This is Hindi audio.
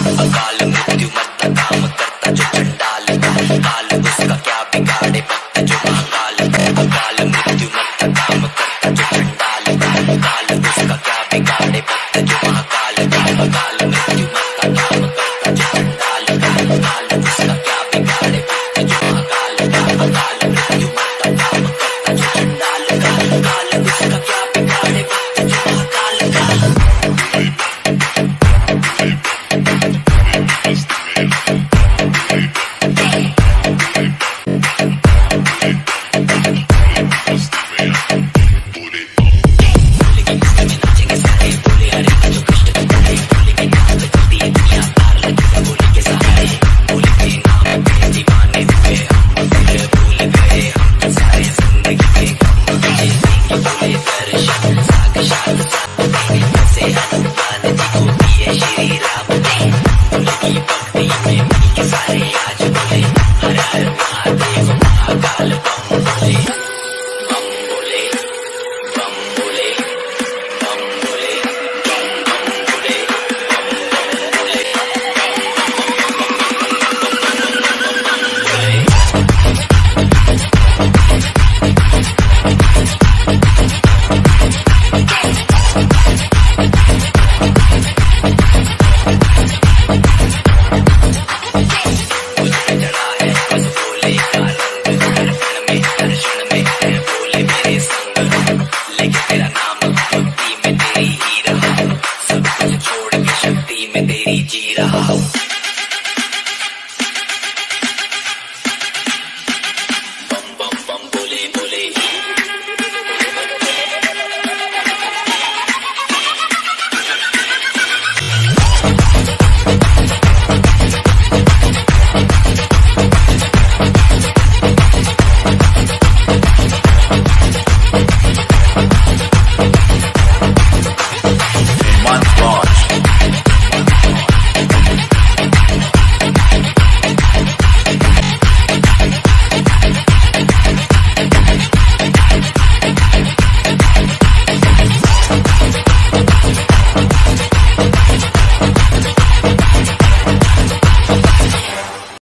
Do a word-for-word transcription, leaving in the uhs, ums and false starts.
अकाल मृत्यु मत काम करता जो चंडाल काल उसका क्या बिगाड़े भक्त जो महाकाल अकाल मृत्यु मत काम करता जो चंडाल काल उसका क्या बिगाड़े भक्त जो महाकाल अकाल मृत्यु मत काम करता जो चंडाल काल उसका क्या बिगाड़े भक्त जो महाकाल अकाल मृत्यु मत काम करता जो चंडाल काल उसका क्या बिगाड़े भक्त जो महाकाल जी रहा हूँ।